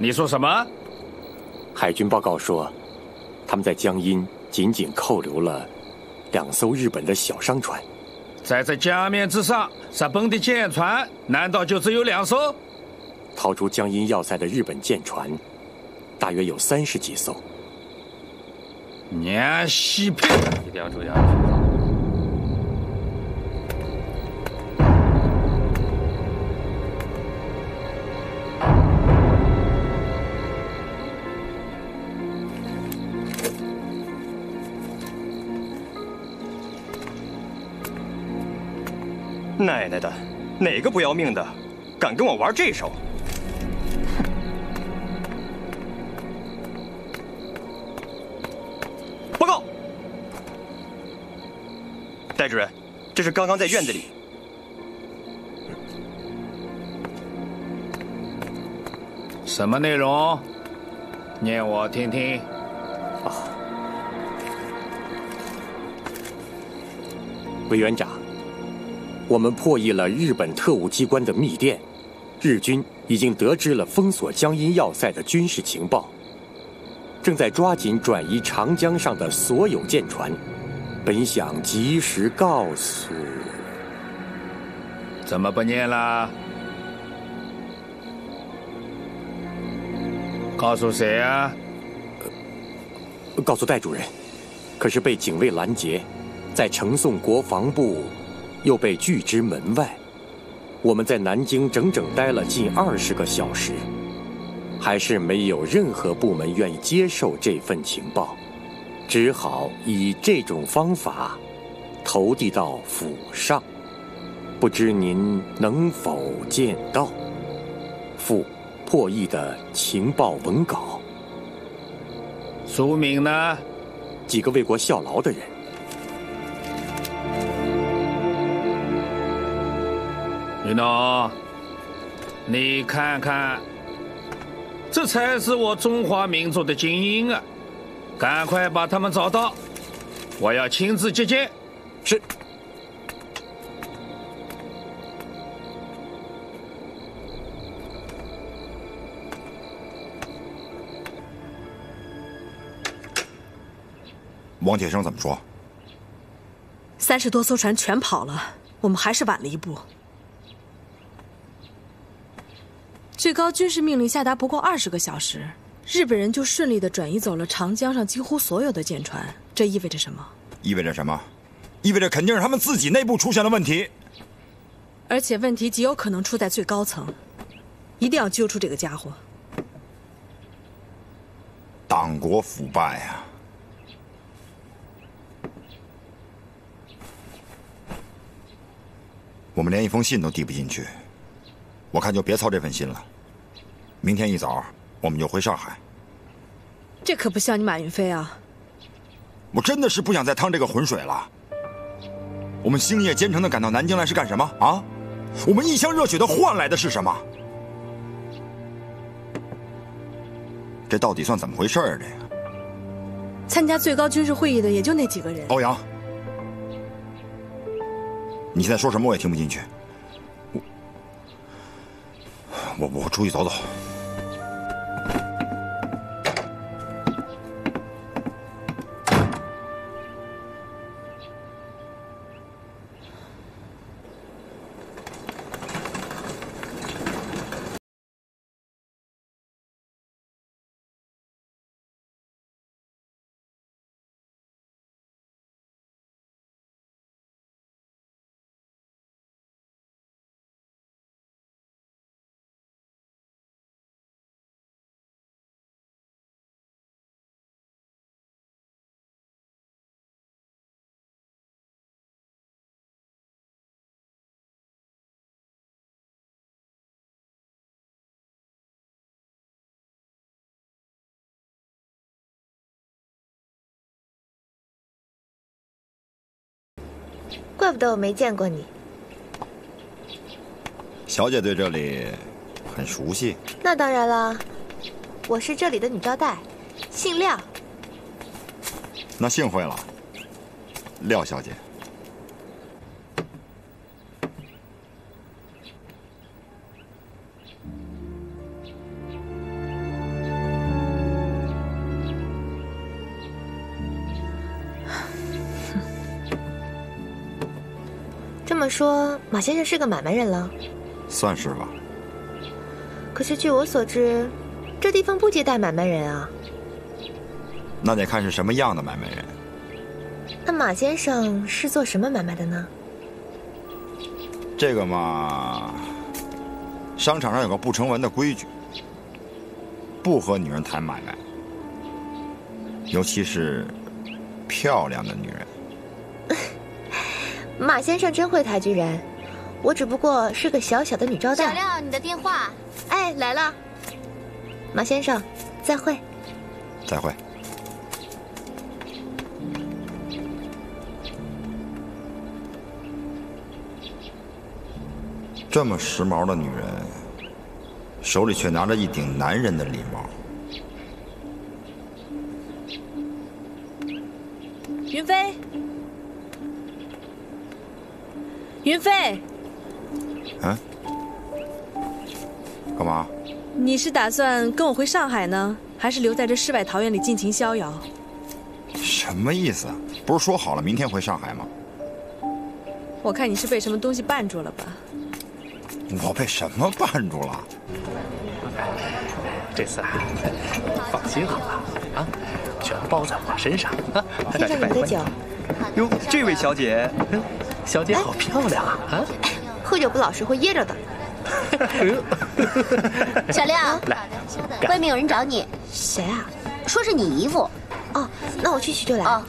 你说什么？ 海军报告说，他们在江阴仅仅扣留了2艘日本的小商船。 在这江面之上，日本的舰船难道就只有2艘？ 逃出江阴要塞的日本舰船，大约有30几艘。 娘西屁！一定要注意啊！ 奶奶的，哪个不要命的，敢跟我玩这手？报告，戴主任，这是刚刚在院子里。 什么内容？念我听听。 委员长，我们破译了日本特务机关的密电，日军已经得知了封锁江阴要塞的军事情报，正在抓紧转移长江上的所有舰船。本想及时告诉…… 怎么不念了？告诉谁啊？ 告诉戴主任，可是被警卫拦截，在呈送国防部，又被拒之门外。我们在南京整整待了近20个小时，还是没有任何部门愿意接受这份情报，只好以这种方法投递到府上。不知您能否见到？附破译的情报文稿。 署名呢？ 几个为国效劳的人。 云龙，你看看，这才是我中华民族的精英啊！赶快把他们找到，我要亲自接见。 是。 王铁生怎么说 ？30多艘船全跑了，我们还是晚了一步。最高军事命令下达不过20个小时，日本人就顺利地转移走了长江上几乎所有的舰船，这意味着什么？ 意味着什么？意味着肯定是他们自己内部出现了问题， 而且问题极有可能出在最高层，一定要揪出这个家伙。 党国腐败啊！我们连一封信都递不进去，我看就别操这份心了。明天一早我们就回上海。 这可不像你马云飞啊！ 我真的是不想再趟这个浑水了。我们星夜兼程的赶到南京来是干什么啊？我们一腔热血的换来的是什么？这到底算怎么回事啊？这个参加最高军事会议的也就那几个人。 欧阳，你现在说什么我也听不进去。我出去走走。 怪不得我没见过你。 小姐对这里很熟悉。 那当然了，我是这里的女招待，姓廖。 那幸会了，廖小姐。 么说，马先生是个买卖人了？ 算是吧。 可是据我所知，这地方不接待买卖人啊。 那得看是什么样的买卖人。 那马先生是做什么买卖的呢？ 这个嘛，商场上有个不成文的规矩，不和女人谈买卖，尤其是漂亮的女人。 马先生真会抬举人，我只不过是个小小的女招待。 小廖，你的电话。 哎，来了。马先生，再会。 再会。这么时髦的女人，手里却拿着一顶男人的礼帽。 云飞，云飞， 嗯？干嘛？ 你是打算跟我回上海呢，还是留在这世外桃源里尽情逍遥？ 什么意思？不是说好了明天回上海吗？ 我看你是被什么东西绊住了吧？ 我被什么绊住了？ 这次啊，放心好了啊，全包在我身上啊。 先生，您的酒。 哟，这位小姐， 小姐好漂亮啊！啊， 喝酒不老实会噎着的。 小廖，外面有人找你。 谁啊？ 说是你姨父。 哦，那我去取就来。 哦，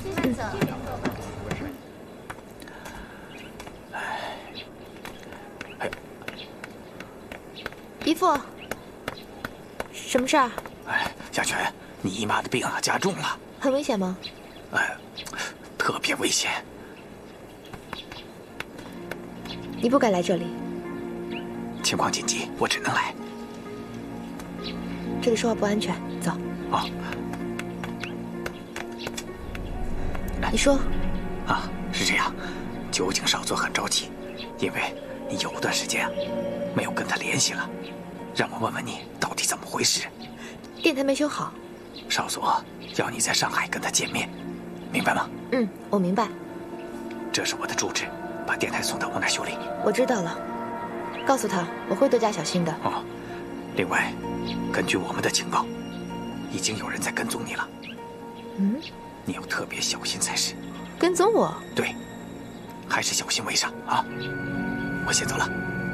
姨父，什么事儿？ 哎，小泉，你姨妈的病啊加重了。 很危险吗？ 哎，特别危险。 你不该来这里。 情况紧急，我只能来。 这里说话不安全，走。 哦。 你说。 啊，是这样，酒井少佐很着急，因为你有段时间啊没有跟他联系了，让我问问你到底怎么回事。 电台没修好。 少佐要你在上海跟他见面，明白吗？ 嗯，我明白。 这是我的住址，把电台送到我那修理。 我知道了，告诉他我会多加小心的。 哦，另外，根据我们的情报，已经有人在跟踪你了。 嗯， 你要特别小心才是。 跟踪我？ 对，还是小心为上啊！我先走了。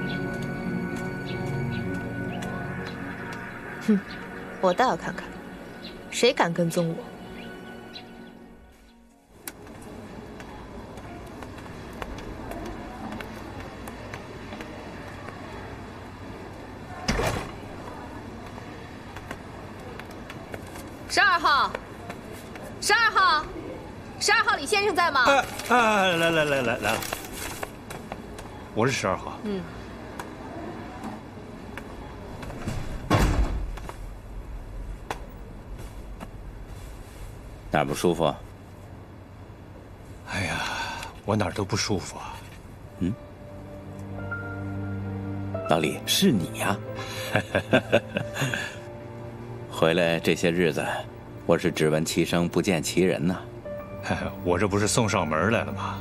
哼，我倒要看看，谁敢跟踪我。 12号，12号，12号，李先生在吗？ 来了，我是12号。 嗯。 哪儿不舒服？ 哎呀，我哪儿都不舒服啊。 嗯，老李，是你呀、回来这些日子，我是只闻其声不见其人呐。 我这不是送上门来了吗？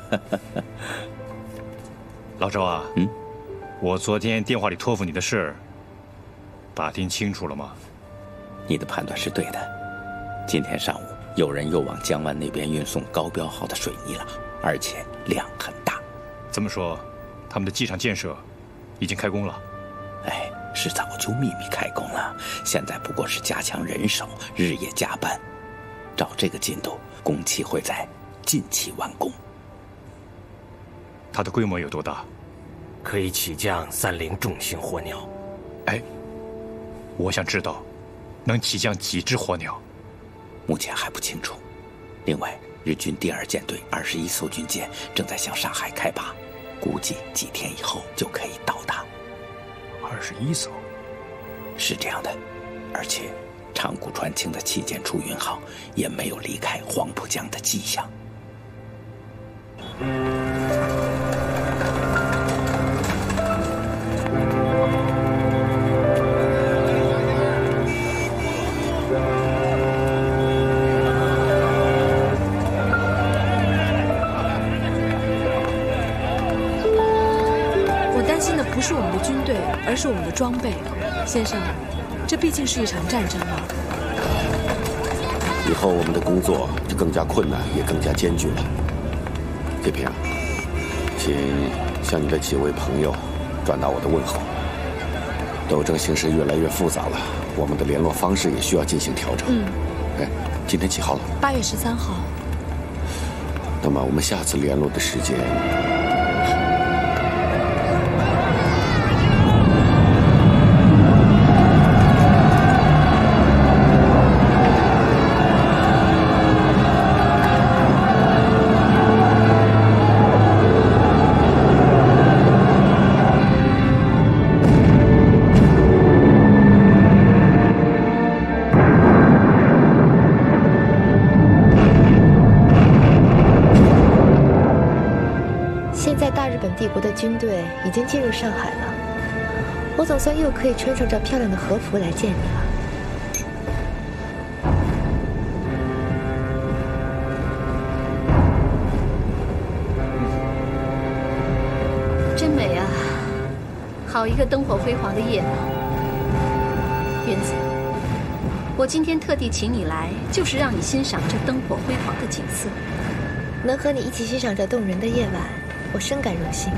老周啊，我昨天电话里托付你的事，打听清楚了吗？ 你的判断是对的。今天上午，有人又往江湾那边运送高标号的水泥了，而且量很大。 这么说，他们的机场建设已经开工了？ 哎，是早就秘密开工了，现在不过是加强人手，日夜加班。照这个进度，工期会在近期完工。 它的规模有多大？ 可以起降30重型火鸟。 哎，我想知道，能起降几只火鸟？ 目前还不清楚。另外，日军第2舰队21艘军舰正在向上海开拔，估计几天以后就可以到达。 21艘？ 是这样的，而且长谷川清的旗舰出云号也没有离开黄浦江的迹象。 而是我们的装备。先生，这毕竟是一场战争啊。 以后我们的工作就更加困难，也更加艰巨了。铁平，请向你的几位朋友转达我的问候。斗争形势越来越复杂了，我们的联络方式也需要进行调整。哎，今天几号了 ？8月13号。 那么我们下次联络的时间？ 帝国的军队已经进入上海了，我总算又可以穿上这漂亮的和服来见你了。 真美啊！好一个灯火辉煌的夜晚。云子，我今天特地请你来，就是让你欣赏这灯火辉煌的景色。 能和你一起欣赏这动人的夜晚，我深感荣幸。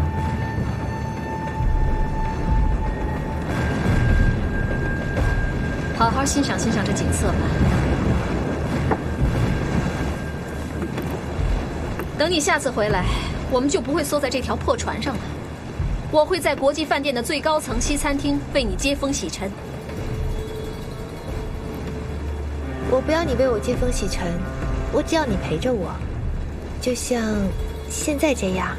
好好欣赏欣赏这景色吧。等你下次回来，我们就不会缩在这条破船上了。我会在国际饭店的最高层西餐厅为你接风洗尘。 我不要你为我接风洗尘，我只要你陪着我，就像现在这样。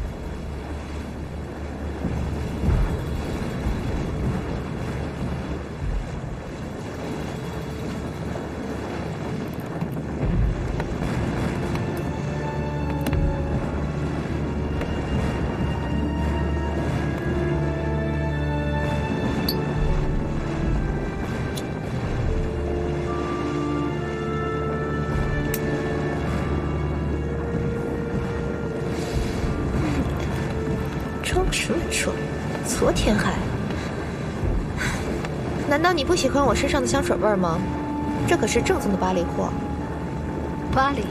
装什么装？昨天还……难道你不喜欢我身上的香水味吗？这可是正宗的巴黎货。 巴黎，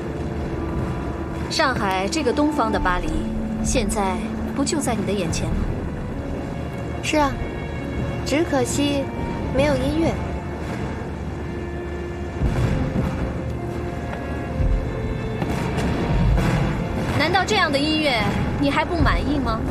上海这个东方的巴黎，现在不就在你的眼前吗？ 是啊，只可惜没有音乐。 难道这样的音乐你还不满意吗？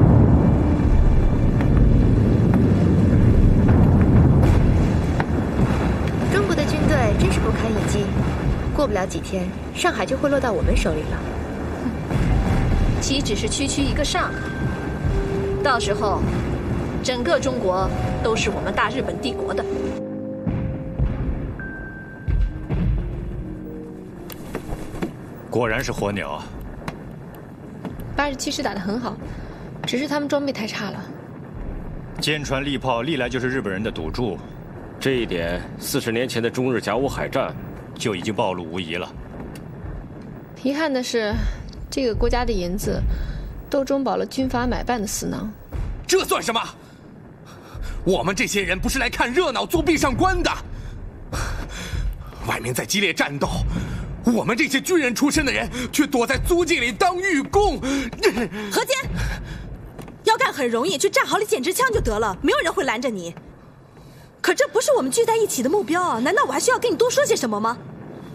中国的军队真是不堪一击，过不了几天，上海就会落到我们手里了。 岂只是区区一个上海？到时候，整个中国都是我们大日本帝国的。 果然是火鸟啊 ！87师打得很好，只是他们装备太差了。 坚船利炮历来就是日本人的赌注， 这一点40年前的中日甲午海战就已经暴露无遗了。 遗憾的是，这个国家的银子都中饱了军阀买办的死囊。 这算什么？我们这些人不是来看热闹、作壁上观的。外面在激烈战斗，我们这些军人出身的人却躲在租界里当狱工。 何坚，要干很容易，去战壕里捡支枪就得了，没有人会拦着你。可这不是我们聚在一起的目标啊！难道我还需要跟你多说些什么吗？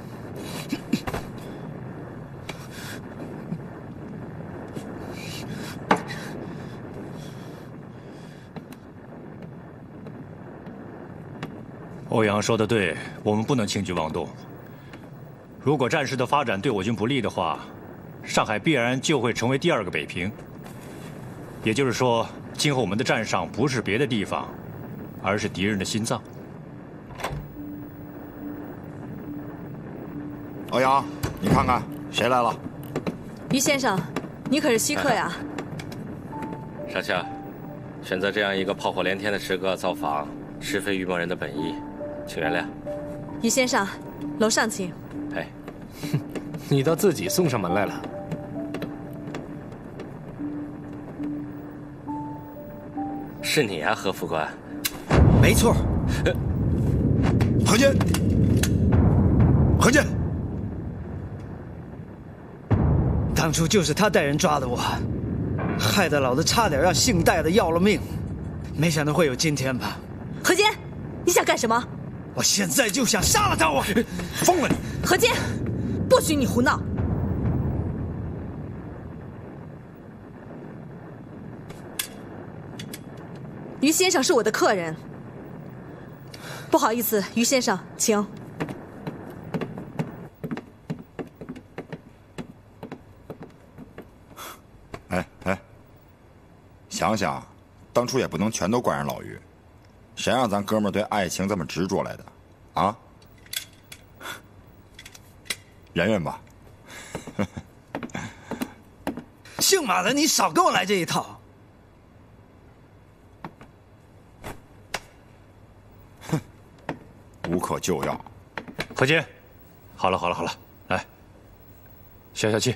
欧阳说的对，我们不能轻举妄动。如果战事的发展对我军不利的话，上海必然就会成为第二个北平。也就是说，今后我们的战场不是别的地方，而是敌人的心脏。 欧阳，你看看谁来了？ 于先生，你可是稀客呀！ 上校，选择这样一个炮火连天的时刻造访，实非愚蒙人的本意，请原谅。 于先生，楼上请。 哎， 你倒自己送上门来了。 是你啊，何副官。 没错。 何坚，何坚， 当初就是他带人抓的我，害得老子差点让姓戴的要了命，没想到会有今天吧？ 何坚，你想干什么？ 我现在就想杀了他！我疯了你！ 何坚，不许你胡闹！于先生是我的客人，不好意思，于先生，请。 哎，想想，当初也不能全都怪人老于，谁让咱哥们儿对爱情这么执着来的，啊？忍忍吧。 姓马的，你少跟我来这一套。 无可救药。 何坚，好了，来，消消气。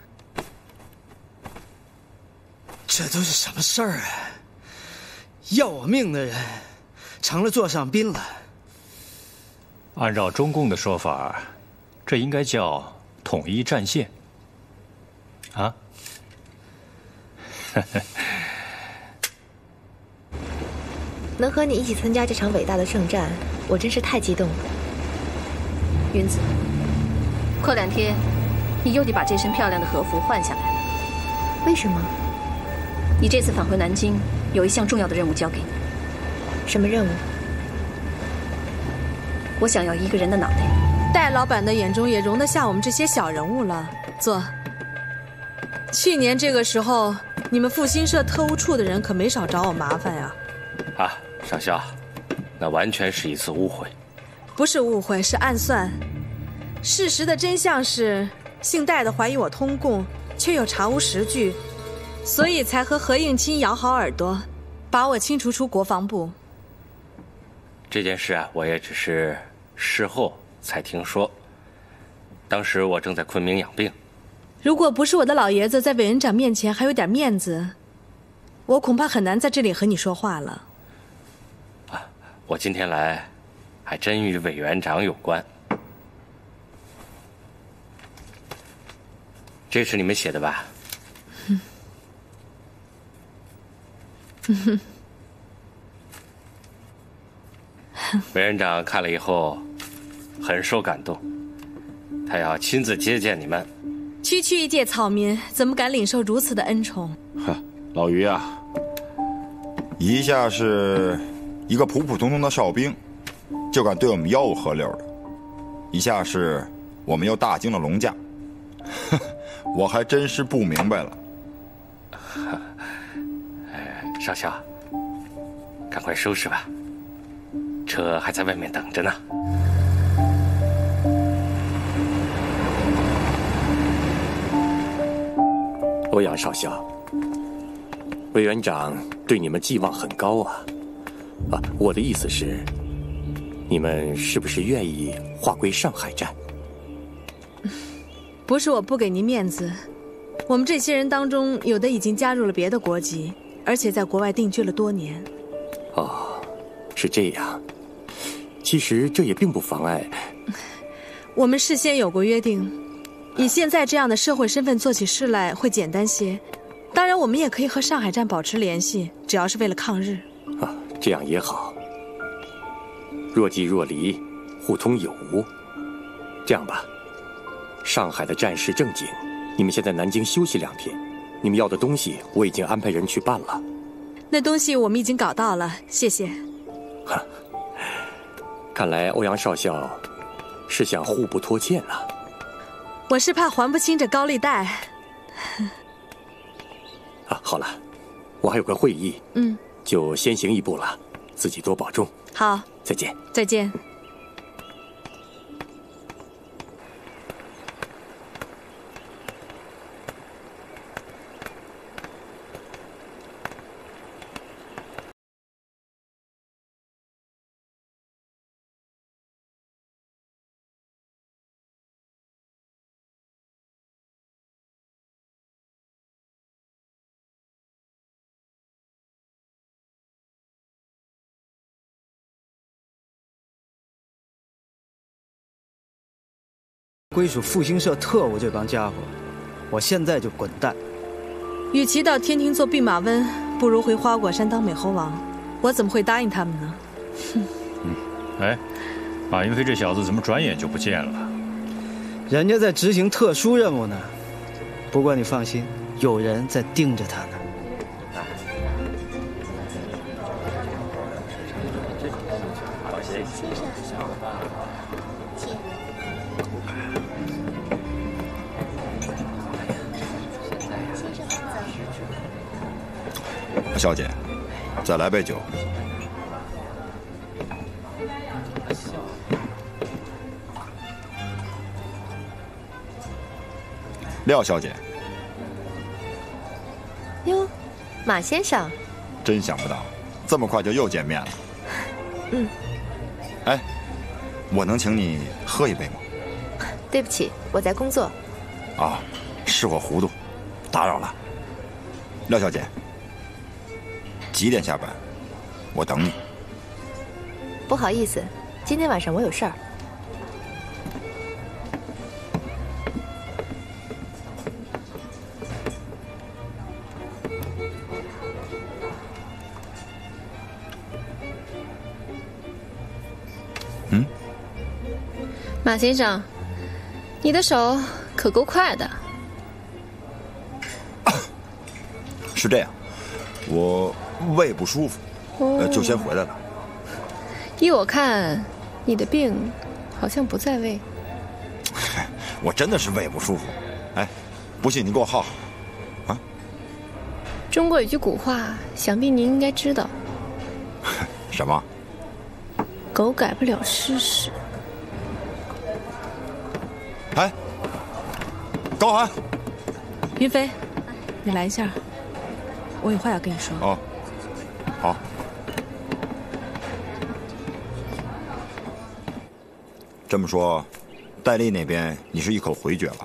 这都是什么事儿啊？要我命的人成了座上宾了。 按照中共的说法，这应该叫统一战线。啊？ 能和你一起参加这场伟大的圣战，我真是太激动了。 云子，过2天，你又得把这身漂亮的和服换下来了。 为什么？ 你这次返回南京，有一项重要的任务交给你。 什么任务？ 我想要一个人的脑袋。 戴老板的眼中也容得下我们这些小人物了。坐。去年这个时候，你们复兴社特务处的人可没少找我麻烦呀。 啊，上校，那完全是一次误会。 不是误会，是暗算。事实的真相是，姓戴的怀疑我通共，却又查无实据，所以才和何应钦摇好耳朵，把我清除出国防部。 这件事啊，我也只是事后才听说。当时我正在昆明养病。 如果不是我的老爷子在委员长面前还有点面子，我恐怕很难在这里和你说话了。 啊，我今天来，还真与委员长有关。这是你们写的吧？委员长看了以后，很受感动，他要亲自接见你们。 区区一介草民，怎么敢领受如此的恩宠？ 老于啊， 一下是一个普普通通的哨兵，就敢对我们吆五喝六的；一下是我们又大惊了龙驾，我还真是不明白了。 少校，赶快收拾吧，车还在外面等着呢。 欧阳少校，委员长对你们寄望很高啊！我的意思是，你们是不是愿意划归上海站？ 不是我不给您面子，我们这些人当中，有的已经加入了别的国籍，而且在国外定居了多年。 哦，是这样。其实这也并不妨碍。 我们事先有过约定。以现在这样的社会身份做起事来会简单些，当然我们也可以和上海站保持联系，只要是为了抗日。 这样也好。若即若离，互通有无。这样吧，上海的战事正紧，你们先在南京休息2天。你们要的东西我已经安排人去办了。 那东西我们已经搞到了，谢谢。 看来欧阳少校是想互不拖欠啊。 我是怕还不清这高利贷。 好了，我还有个会议，就先行一步了，自己多保重。 好， 再见。 再见。 归属复兴社特务这帮家伙，我现在就滚蛋。 与其到天庭做弼马温，不如回花果山当美猴王。我怎么会答应他们呢？哼！ 哎，马云飞这小子怎么转眼就不见了？ 人家在执行特殊任务呢。不过你放心，有人在盯着他呢。 小姐，再来杯酒。廖小姐。 哟，马先生。 真想不到，这么快就又见面了。 嗯。 哎，我能请你喝一杯吗？ 对不起，我在工作。 啊，是我糊涂，打扰了。廖小姐。几点下班？我等你。 不好意思，今天晚上我有事儿。 嗯？ 马先生，你的手可够快的。 是这样，我胃不舒服，就先回来了。 依我看，你的病好像不在胃。 我真的是胃不舒服。哎，不信你给我号号。啊？ 中国有句古话，想必您应该知道。 什么？ 狗改不了吃屎。 哎，高寒， 云飞，你来一下，我有话要跟你说。 哦。好。这么说，戴笠那边你是一口回绝了？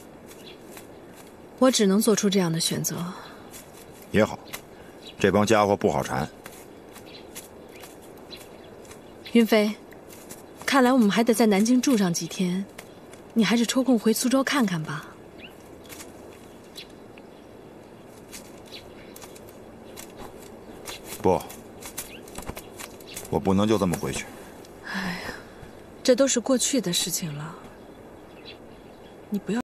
我只能做出这样的选择。 也好，这帮家伙不好缠。 云飞，看来我们还得在南京住上几天，你还是抽空回苏州看看吧。 不，我不能就这么回去。 哎呀，这都是过去的事情了，你不要。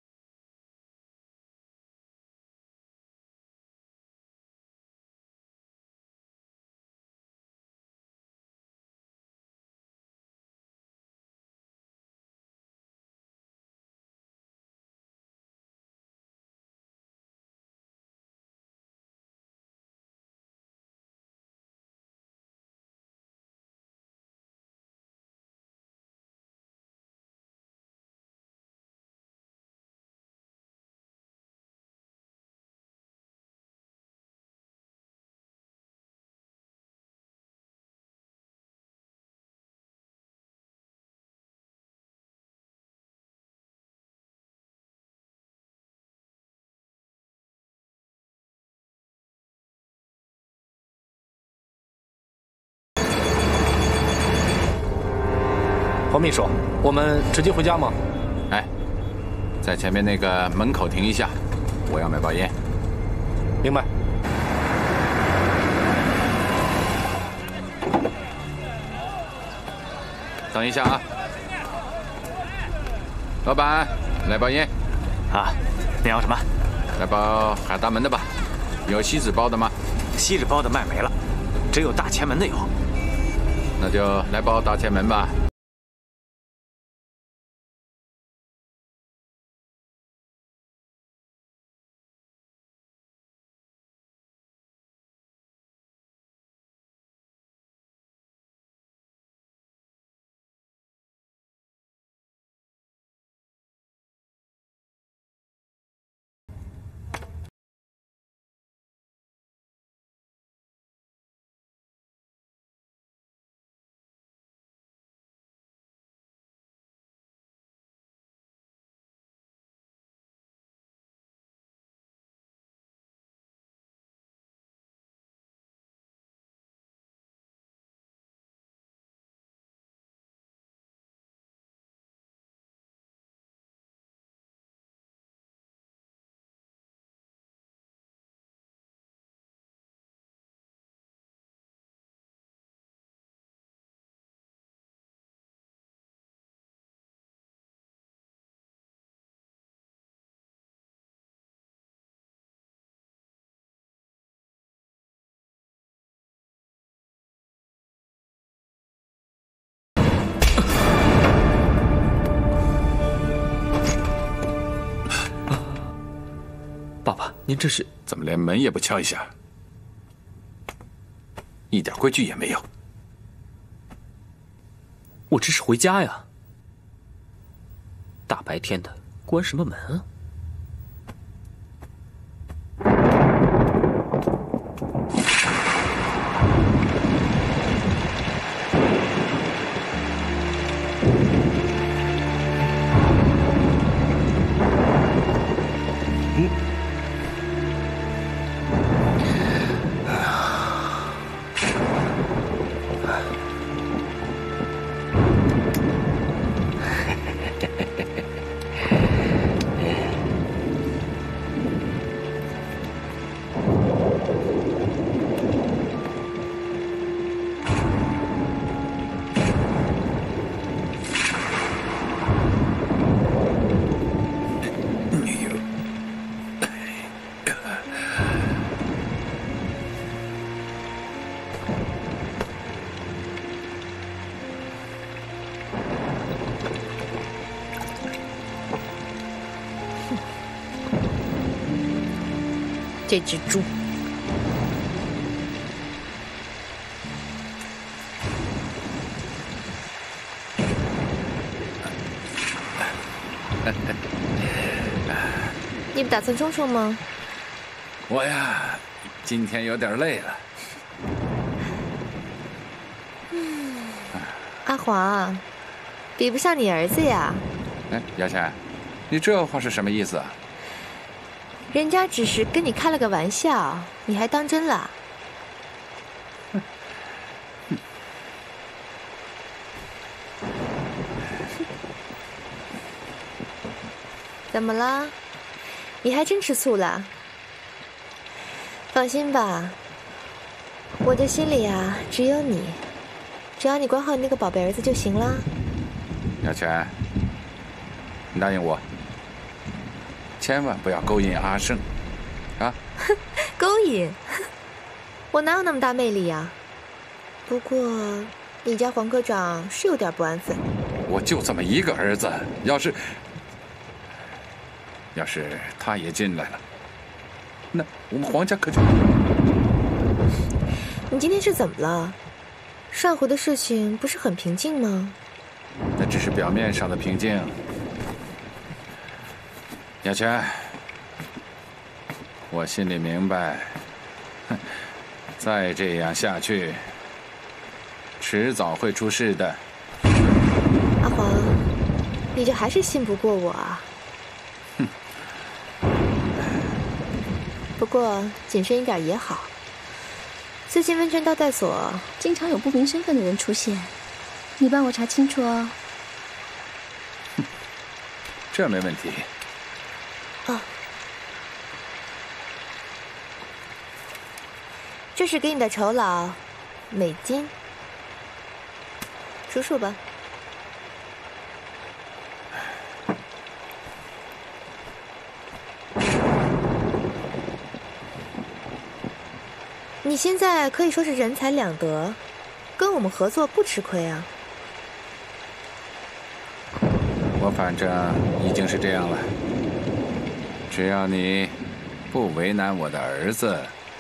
黄秘书，我们直接回家吗？哎，在前面那个门口停一下，我要买包烟。明白。等一下啊，老板，来包烟。 啊，你要什么？ 来包海大门的吧。有锡纸包的吗？ 锡纸包的卖没了，只有大前门的有。 那就来包大前门吧。 您这是怎么连门也不敲一下？一点规矩也没有。 我这是回家呀。大白天的，关什么门啊？ 这只猪。你不打算冲冲吗？ 我呀，今天有点累了。 阿华，比不上你儿子呀。 哎，姚倩，你这话是什么意思啊？ 人家只是跟你开了个玩笑，你还当真了？怎么了？你还真吃醋了？放心吧，我的心里啊只有你，只要你管好你那个宝贝儿子就行了。 姚倩，你答应我，千万不要勾引阿胜，啊！ 勾引？我哪有那么大魅力呀？不过，你家黄科长是有点不安分。 我就这么一个儿子，要是他也进来了，那我们黄家可就…… 你今天是怎么了？上回的事情不是很平静吗？ 那只是表面上的平静。雅泉，我心里明白，再这样下去，迟早会出事的。 阿黄，你就还是信不过我啊？ 哼。 不过谨慎一点也好。最近温泉招待所经常有不明身份的人出现，你帮我查清楚哦。 这没问题。 哦，这是给你的酬劳，美金，数数吧。你现在可以说是人财两得，跟我们合作不吃亏啊。 我反正已经是这样了，只要你不为难我的儿子。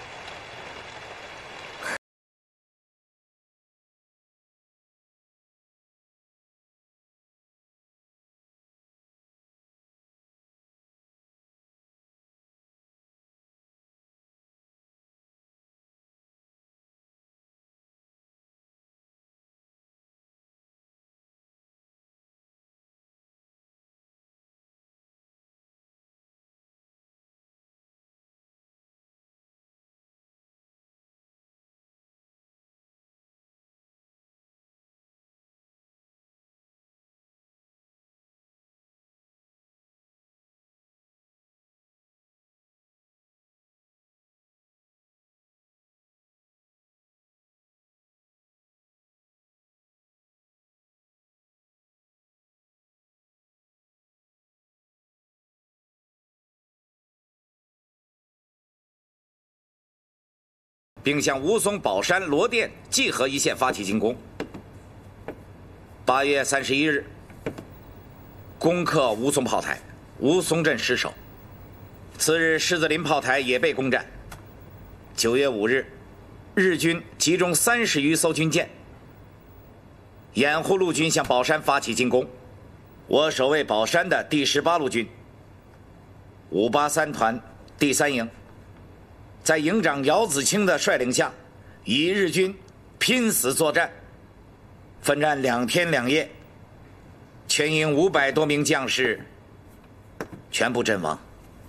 并向吴淞宝山罗店济河一线发起进攻。8月31日，攻克吴淞炮台，吴淞镇失守。 次日，狮子林炮台也被攻占。9月5日，日军集中30余艘军舰，掩护陆军向宝山发起进攻。我守卫宝山的第18路军583团第3营，在营长姚子清的率领下，与日军拼死作战，奋战2天2夜，全营500多名将士全部阵亡。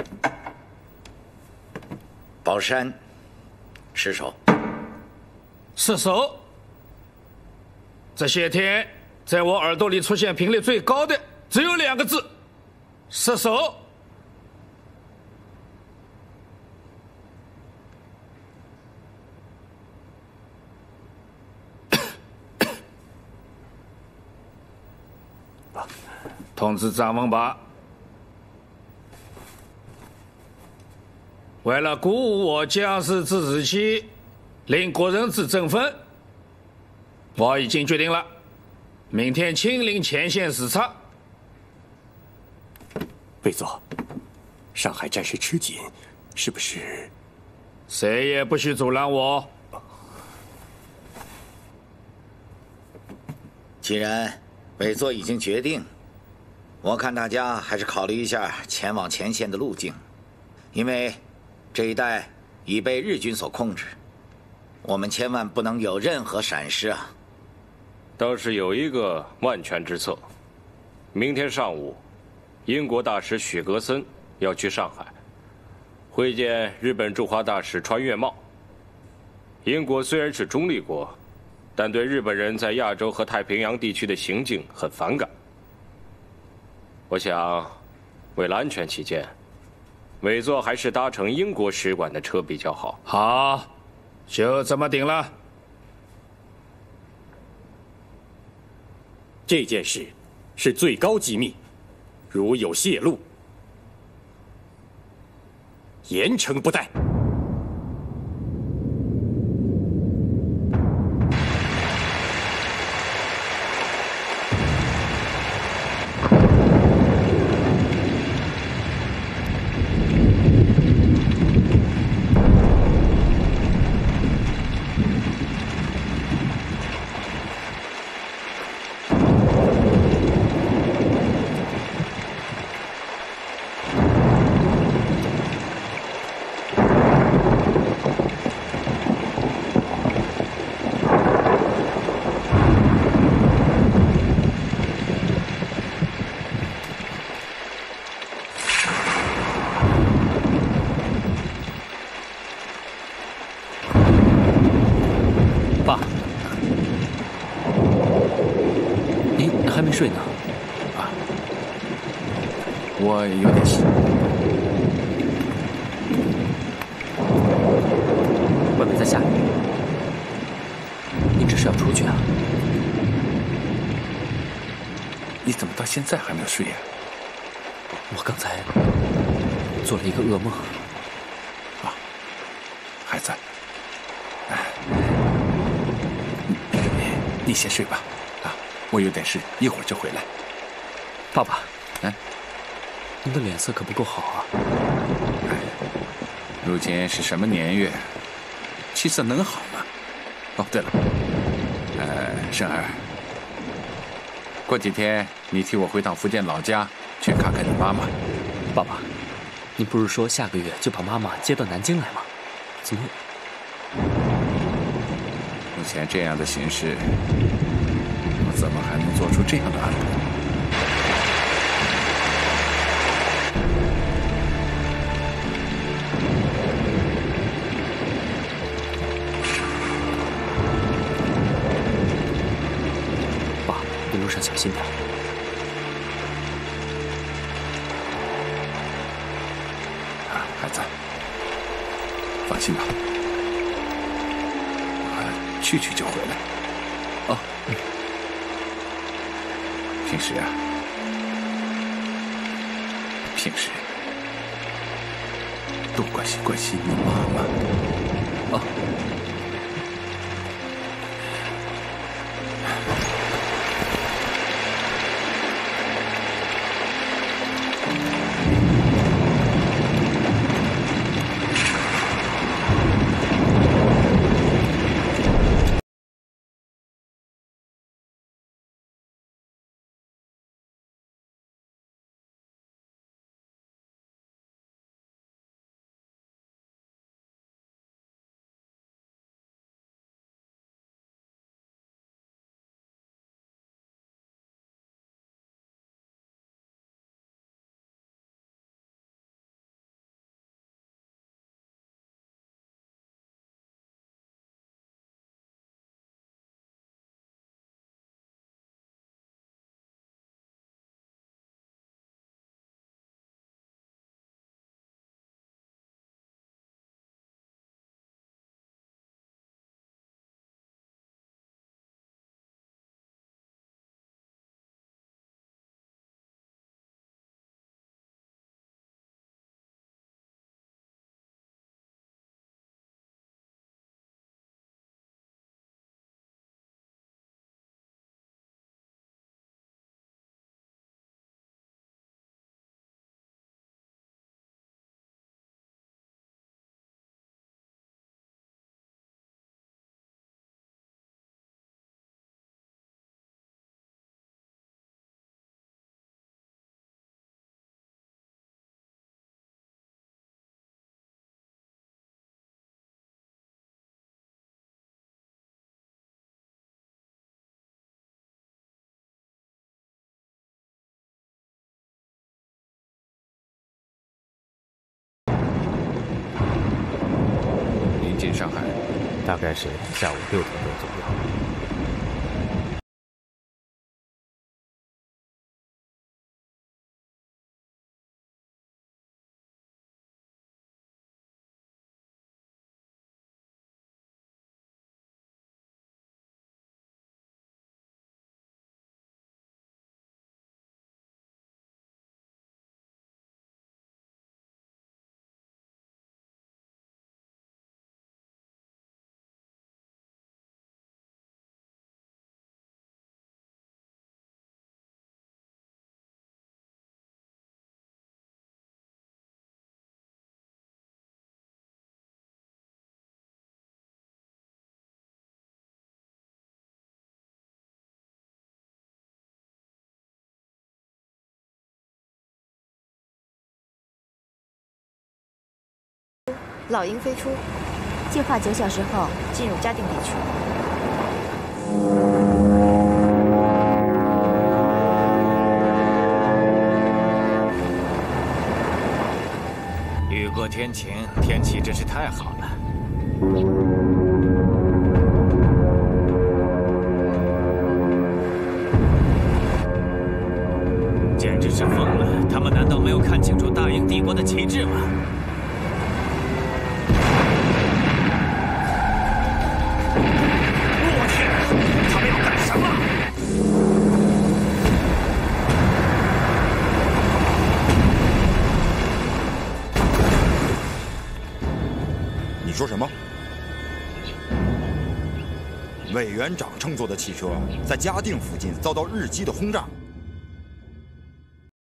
宝山失守。 失守。这些天，在我耳朵里出现频率最高的只有2个字：失守。通知张文拔，为了鼓舞我将士之士气，令国人之振奋，我已经决定了，明天亲临前线视察。 魏佐，上海战事吃紧，是不是？ 谁也不许阻拦我。 既然委座已经决定，我看大家还是考虑一下前往前线的路径，因为这一带已被日军所控制，我们千万不能有任何闪失啊！ 倒是有一个万全之策，明天上午，英国大使许格森要去上海，会见日本驻华大使川越茂。英国虽然是中立国，但对日本人在亚洲和太平洋地区的行径很反感。我想，为了安全起见，委座还是搭乘英国使馆的车比较好。 好，就这么定了。 这件事是最高机密，如有泄露，严惩不贷。 睡呢？ 啊，我有点事。 外面在下雨，你这是要出去啊？ 你怎么到现在还没有睡呀？ 我刚才做了一个噩梦。 啊，孩子，你先睡吧。我有点事，一会儿就回来。 爸爸，您的脸色可不够好啊。 如今是什么年月，气色能好吗？哦，对了，生儿，过几天你替我回趟福建老家，去看看你妈妈。 爸爸，你不是说下个月就把妈妈接到南京来吗？怎么？ 目前这样的形势，我怎么还能做出这样的安排？ 爸，你路上小心点。 孩子，放心吧，我去就回来。 哦， 平时啊，多关心关心你妈妈。 哦。 大概是下午6点钟左右。 老鹰飞出， 计划9小时后进入嘉定地区。 雨过天晴，天气真是太好了。简直是疯了！他们难道没有看清楚大英帝国的旗帜吗？ 你说什么？委员长乘坐的汽车在嘉定附近遭到日机的轰炸。